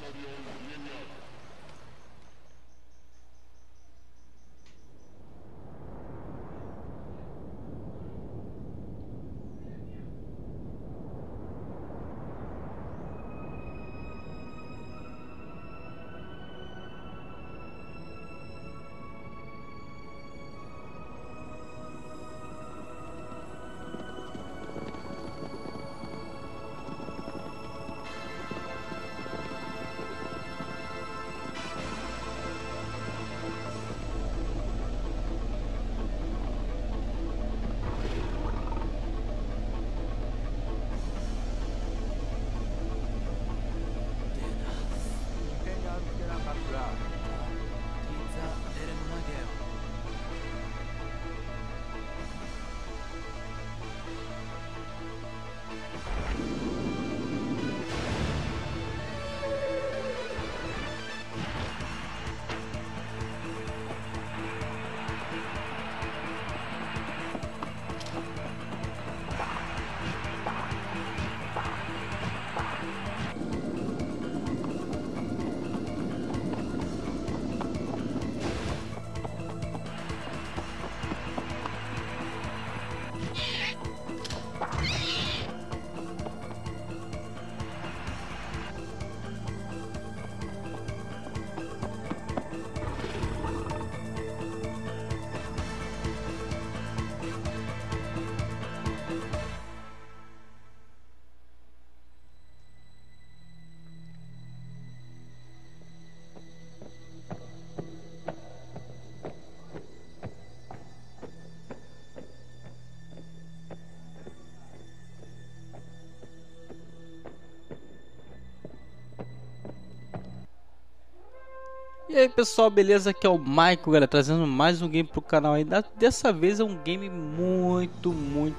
E aí pessoal, beleza? Aqui é o Michael, galera, trazendo mais um game pro canal aí. Dessa vez é um game muito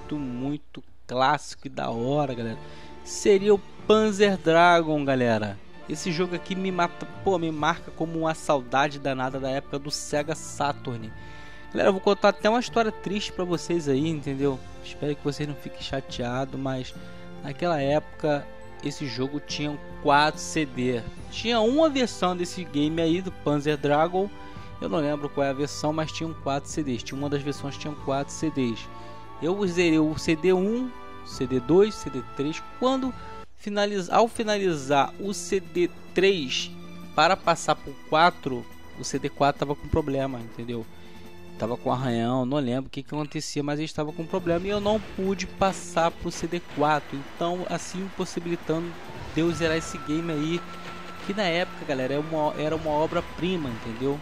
clássico e da hora, galera. Seria o Panzer Dragoon, galera. Esse jogo aqui me mata, me marca como uma saudade danada da época do Sega Saturn. Galera, eu vou contar até uma história triste pra vocês aí, entendeu? Espero que vocês não fiquem chateados, mas naquela época esse jogo tinha 4 CD. Tinha uma versão desse game aí do Panzer Dragoon. Eu não lembro qual é a versão, mas tinham 4 CDs. Tinha uma das versões que tinha 4 CDs. Eu zerei o CD1, CD2, CD3. Ao finalizar o CD3 para passar para o 4, o CD4 estava com problema, entendeu? Tava com arranhão, não lembro o que acontecia, mas ele estava com problema e eu não pude passar pro CD4, então assim impossibilitando de eu zerar esse game aí, que na época, galera, era uma obra-prima, entendeu?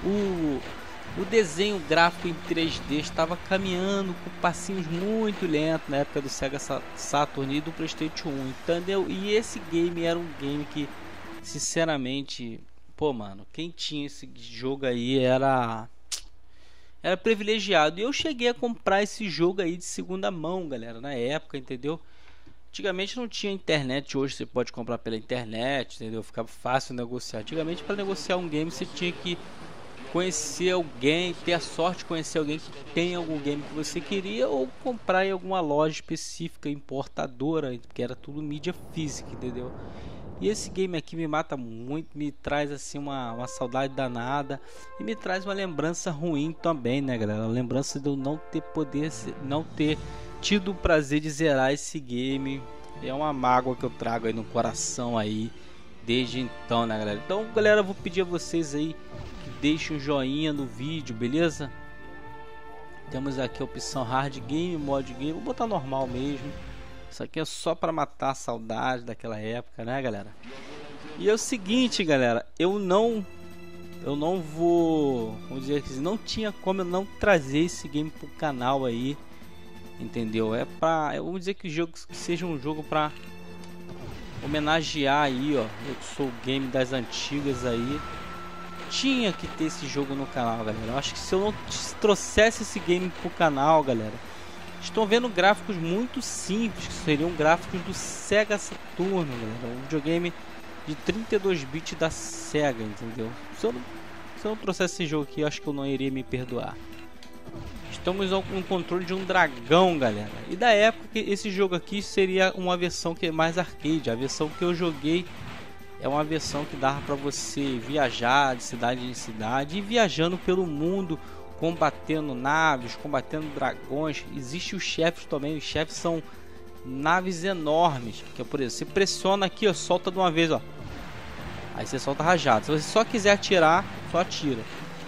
O desenho gráfico em 3D estava caminhando com passinhos muito lentos na época do Sega Saturn e do PlayStation 1, entendeu? E esse game era um game que, sinceramente, mano, quem tinha esse jogo aí era privilegiado. E eu cheguei a comprar esse jogo aí de segunda mão, galera, na época, entendeu? Antigamente não tinha internet, hoje você pode comprar pela internet, entendeu? Ficava fácil negociar. Antigamente, para negociar um game você tinha que conhecer alguém, ter a sorte de conhecer alguém que tem algum game que você queria, ou comprar em alguma loja específica, importadora, que era tudo mídia física, entendeu? E esse game aqui me mata muito, me traz assim uma saudade danada e me traz uma lembrança ruim também, né, galera? A lembrança de eu não ter tido o prazer de zerar esse game. É uma mágoa que eu trago aí no coração aí desde então, né, galera? Então, galera, eu vou pedir a vocês aí que deixem um joinha no vídeo, beleza? Temos aqui a opção Hard Game, Mod Game, vou botar normal mesmo. Isso aqui é só para matar a saudade daquela época, né, galera? E é o seguinte, galera, eu não vou, vamos dizer assim, não tinha como eu não trazer esse game pro canal aí, entendeu? Vamos dizer que o jogo que seja um jogo para homenagear aí, ó, eu que sou o game das antigas aí, tinha que ter esse jogo no canal, galera. Eu acho que se eu não trouxesse esse game pro canal, galera, estão vendo gráficos muito simples, que seriam gráficos do Sega Saturn, galera. Um videogame de 32 bits da Sega, entendeu? Se eu não trouxesse esse jogo aqui, eu acho que eu não iria me perdoar. Estamos no controle de um dragão, galera. E da época que esse jogo aqui seria uma versão que é mais arcade. A versão que eu joguei é uma versão que dava para você viajar de cidade em cidade e viajando pelo mundo, combatendo naves, combatendo dragões. Existem os chefes também, os chefes são naves enormes, que é por exemplo, você pressiona aqui, ó, solta de uma vez, ó. Aí você solta rajada. Se você só quiser atirar, só atira.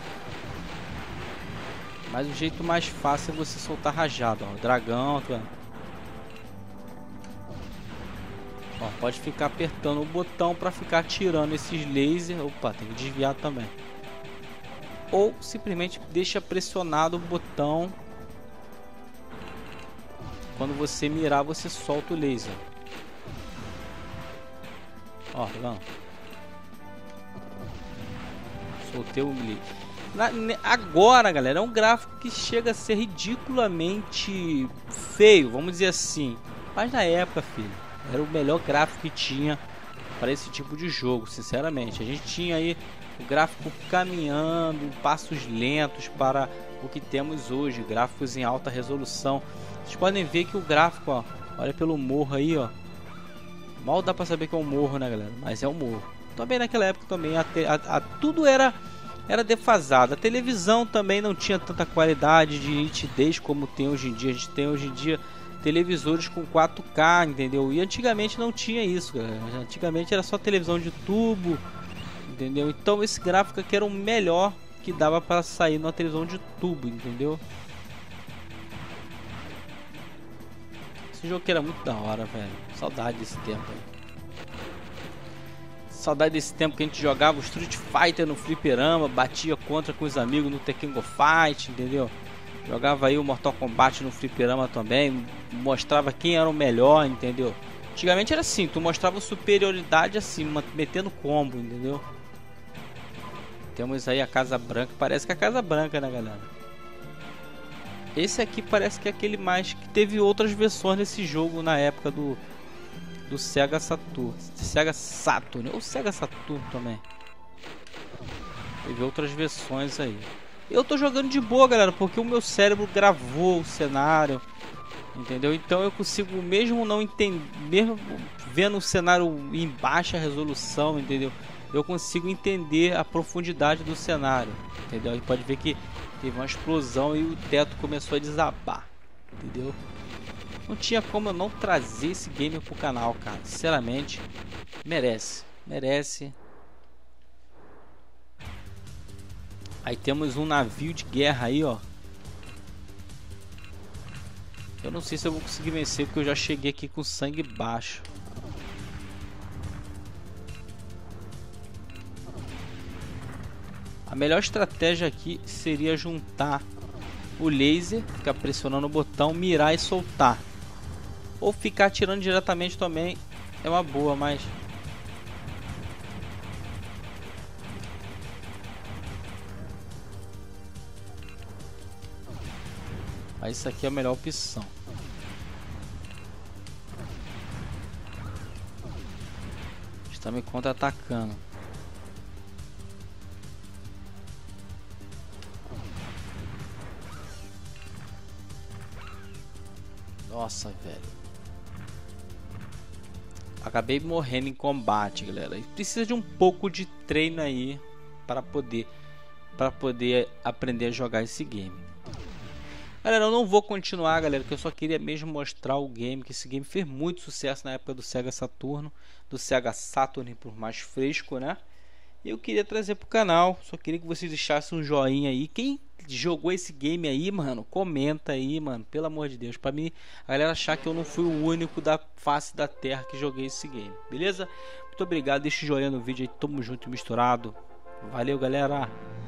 Mas o jeito mais fácil é você soltar rajada, ó. Dragão, tá? Ó, pode ficar apertando o botão para ficar atirando esses lasers. Opa, tem que desviar também. Ou simplesmente deixa pressionado o botão. Quando você mirar, você solta o laser. Ó, tá vendo? Soltei o laser. Agora, galera, é um gráfico que chega a ser ridiculamente feio, vamos dizer assim. Mas na época, filho, era o melhor gráfico que tinha para esse tipo de jogo, sinceramente. A gente tinha aí o gráfico caminhando, passos lentos para o que temos hoje, gráficos em alta resolução. Vocês podem ver que o gráfico, ó, olha pelo morro aí, ó. Mal dá para saber que é um morro, né, galera? Mas é um morro. Também naquela época também tudo era defasado. A televisão também não tinha tanta qualidade de nitidez como tem hoje em dia. A gente tem hoje em dia televisores com 4K, entendeu? E antigamente não tinha isso, galera. Antigamente era só televisão de tubo, entendeu? Então esse gráfico aqui era o melhor que dava para sair numa televisão de tubo, entendeu? Esse jogo aqui era muito da hora, velho. Saudade desse tempo aí. Saudade desse tempo que a gente jogava o Street Fighter no fliperama, batia contra com os amigos no Tekken Go Fight, entendeu? Jogava aí o Mortal Kombat no fliperama também, mostrava quem era o melhor, entendeu? Antigamente era assim, tu mostrava superioridade assim, metendo combo, entendeu? Temos aí a Casa Branca, parece que é a Casa Branca, né, galera? Esse aqui parece que é aquele mais que teve outras versões desse jogo na época do Sega Saturn, ou Sega Saturn também. Teve outras versões aí. Eu tô jogando de boa, galera, porque o meu cérebro gravou o cenário, entendeu? Então eu consigo, mesmo não entender, mesmo vendo o cenário em baixa resolução, entendeu? Eu consigo entender a profundidade do cenário, entendeu? E pode ver que teve uma explosão e o teto começou a desabar, entendeu? Não tinha como eu não trazer esse game pro canal, cara. Sinceramente, merece. Aí temos um navio de guerra aí, ó. Eu não sei se eu vou conseguir vencer, porque eu já cheguei aqui com sangue baixo. A melhor estratégia aqui seria juntar o laser, ficar pressionando o botão, mirar e soltar. Ou ficar atirando diretamente também é uma boa, mas... Mas isso aqui é a melhor opção. Está me contra-atacando. Nossa, velho. Acabei morrendo em combate, galera. E precisa de um pouco de treino aí para poder aprender a jogar esse game. Galera, eu não vou continuar, galera, que eu só queria mesmo mostrar o game, que esse game fez muito sucesso na época do Sega Saturno, do Sega Saturn, por mais fresco, né? E eu queria trazer pro canal, só queria que vocês deixassem um joinha aí. Quem jogou esse game aí, mano, comenta aí, mano, pelo amor de Deus, pra mim, a galera achar que eu não fui o único da face da terra que joguei esse game, beleza? Muito obrigado, deixa o joinha no vídeo aí, tamo junto e misturado. Valeu, galera!